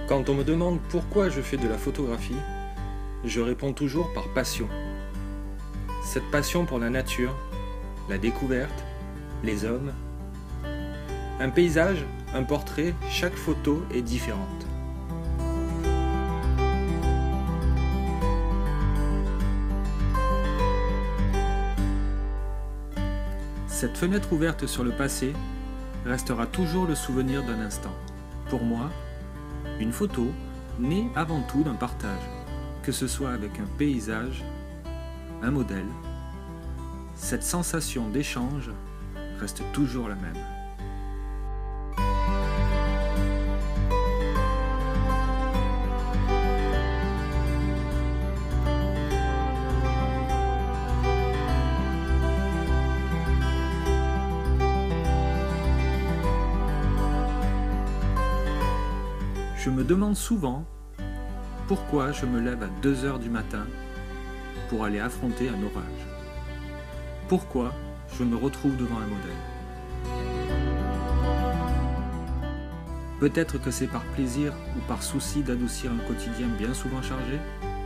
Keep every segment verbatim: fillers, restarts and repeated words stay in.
Quand on me demande pourquoi je fais de la photographie, je réponds toujours par passion. Cette passion pour la nature, la découverte, les hommes. Un paysage, un portrait, chaque photo est différente. Cette fenêtre ouverte sur le passé restera toujours le souvenir d'un instant. Pour moi, une photo naît avant tout d'un partage, que ce soit avec un paysage, un modèle. Cette sensation d'échange reste toujours la même. Je me demande souvent pourquoi je me lève à deux heures du matin pour aller affronter un orage. Pourquoi je me retrouve devant un modèle. Peut-être que c'est par plaisir ou par souci d'adoucir un quotidien bien souvent chargé.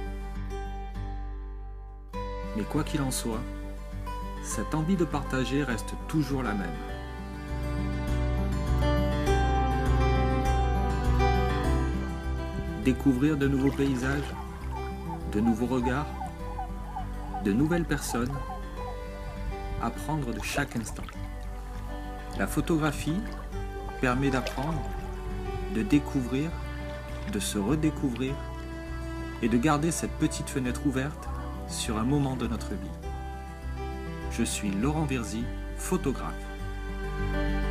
Mais quoi qu'il en soit, cette envie de partager reste toujours la même. Découvrir de nouveaux paysages, de nouveaux regards, de nouvelles personnes, apprendre de chaque instant. La photographie permet d'apprendre, de découvrir, de se redécouvrir et de garder cette petite fenêtre ouverte sur un moment de notre vie. Je suis Laurent Virzy, photographe.